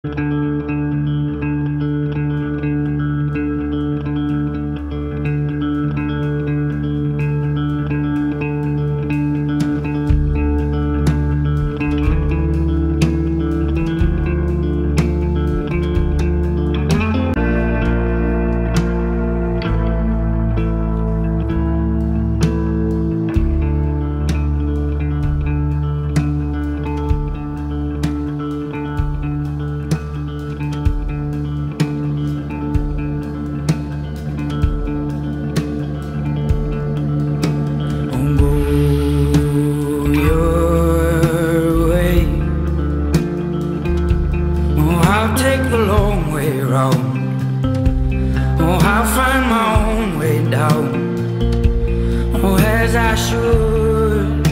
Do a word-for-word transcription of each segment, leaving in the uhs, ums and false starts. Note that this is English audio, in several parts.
I'll take the long way round. Oh, I'll find my own way down. Oh, as I should.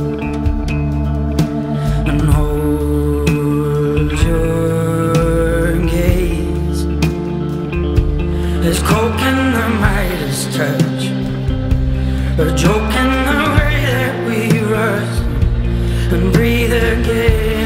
And hold your gaze. There's coke in the Midas touch, a joke in the way that we rush and breathe again.